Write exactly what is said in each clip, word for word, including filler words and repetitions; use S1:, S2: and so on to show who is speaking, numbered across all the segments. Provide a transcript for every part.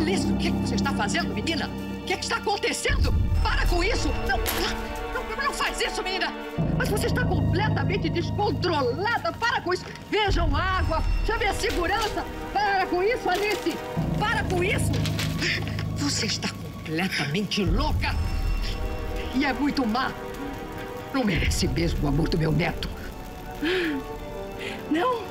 S1: Alice, o que, é que você está fazendo, menina? O que, é que está acontecendo? Para com isso! Não, não, não faz isso, menina! Mas você está completamente descontrolada! Para com isso! Vejam água! Chame a segurança! Para com isso, Alice! Para com isso! Você está completamente louca! E é muito má! Não merece mesmo o amor do meu neto! Não!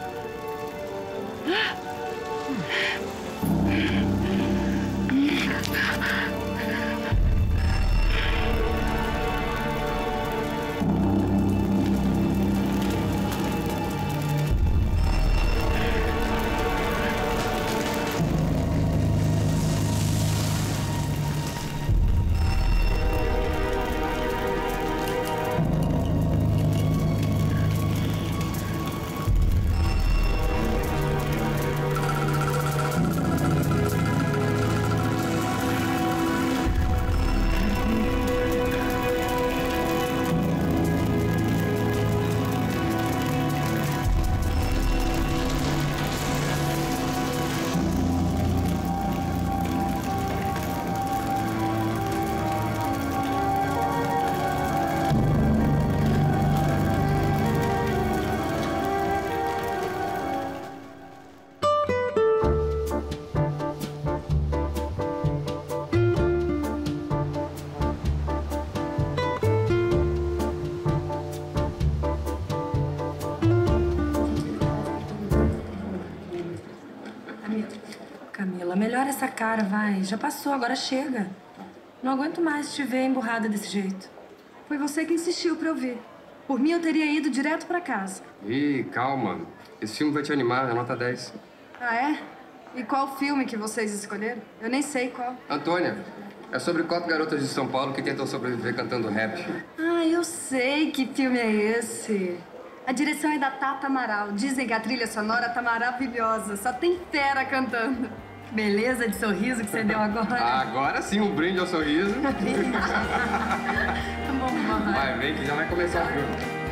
S2: Camila, melhora essa cara, vai. Já passou, agora chega. Não aguento mais te ver emburrada desse jeito.
S3: Foi você que insistiu pra eu ver. Por mim, eu teria ido direto pra casa.
S4: Ih, calma. Esse filme vai te animar, é nota dez.
S3: Ah, é? E qual filme que vocês escolheram? Eu nem sei qual.
S4: Antônia, é sobre quatro garotas de São Paulo que tentam sobreviver cantando rap.
S3: Ah, eu sei que filme é esse. A direção é da Tata Amaral. Dizem que a trilha sonora tá maravilhosa. Só tem fera cantando.
S2: Beleza de sorriso que você deu agora.
S4: Agora sim, um brinde ao sorriso.
S2: Vamos,
S4: vai, vem que já vai começar o filme.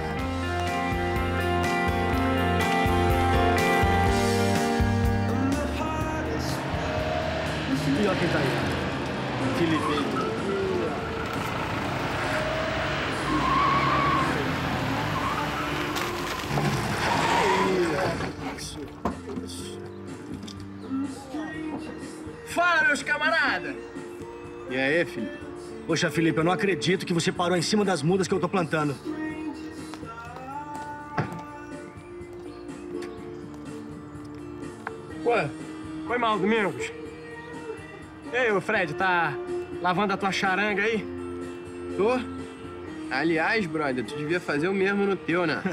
S5: E olha quem tá aí. Felipe.
S6: Fala, meus camaradas!
S5: E aí, Felipe? Poxa, Felipe, eu não acredito que você parou em cima das mudas que eu tô plantando.
S6: Ué, foi mal, Domingos? E aí, ô Fred, tá lavando a tua charanga aí?
S4: Tô? Aliás, brother, tu devia fazer o mesmo no teu, né?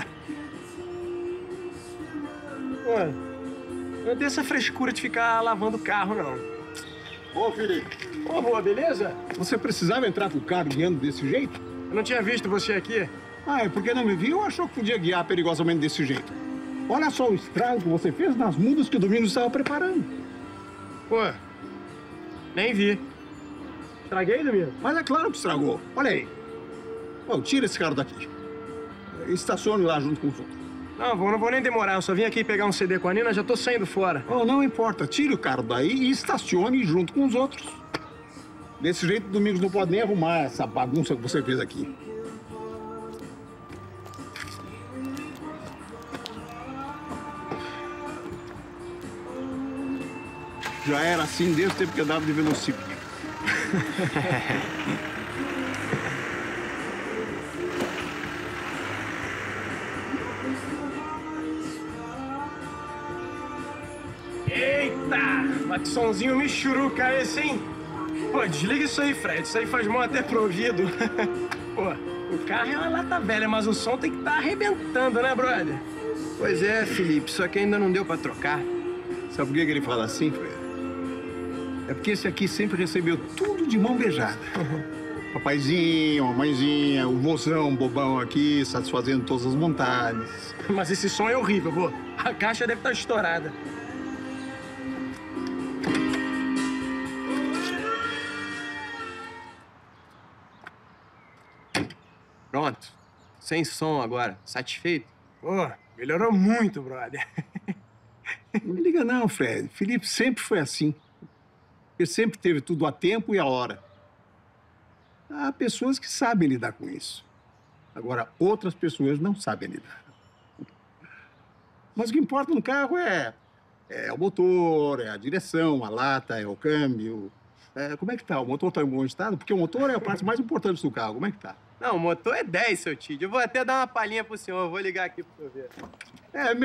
S6: Ué, não tem essa frescura de ficar lavando o carro, não.
S7: Ô, Felipe.
S6: Ô, Rô, beleza?
S7: Você precisava entrar com o carro guiando desse jeito?
S6: Eu não tinha visto você aqui.
S7: Ah, é porque não me viu? Achou que podia guiar perigosamente desse jeito. Olha só o estrago que você fez nas mudas que o Domingos estava preparando.
S6: Pô, nem vi. Estraguei, Domingos?
S7: Mas é claro que estragou. Olha aí. Ô, tira esse carro daqui. Estacione lá junto com os outros.
S6: Não, vou, não vou nem demorar. Eu só vim aqui pegar um C D com a Nina, já tô saindo fora.
S7: Oh, não importa. Tire o carro daí e estacione junto com os outros. Desse jeito, o Domingos não pode nem arrumar essa bagunça que você fez aqui. Já era assim desde o tempo que eu andava de velocípede.
S6: Eita! Mas que sonzinho michuruca esse, hein? Pô, desliga isso aí, Fred. Isso aí faz mal até pro ouvido. Pô, o carro é uma lata velha, mas o som tem que estar arrebentando, né, brother?
S4: Pois é, Felipe, só que ainda não deu pra trocar.
S7: Sabe por que ele fala assim, Fred? É porque esse aqui sempre recebeu tudo de mão beijada. Uhum. Papaizinho, mamãezinha, o vozão bobão aqui, satisfazendo todas as vontades.
S6: Mas esse som é horrível, vô. A caixa deve estar estourada.
S4: Pronto. Sem som agora. Satisfeito?
S6: Pô, melhorou muito, brother.
S7: Não me liga não, Fred. Felipe sempre foi assim. Ele sempre teve tudo a tempo e a hora. Há pessoas que sabem lidar com isso. Agora, outras pessoas não sabem lidar. Mas o que importa no carro é, é o motor, é a direção, a lata, é o câmbio. É, como é que tá? O motor tá em bom estado? Porque o motor é a parte mais importante do carro. Como é que tá?
S4: Não, o motor é dez, seu Tid. Eu vou até dar uma palhinha pro senhor. Eu vou ligar aqui pro senhor ver.
S7: É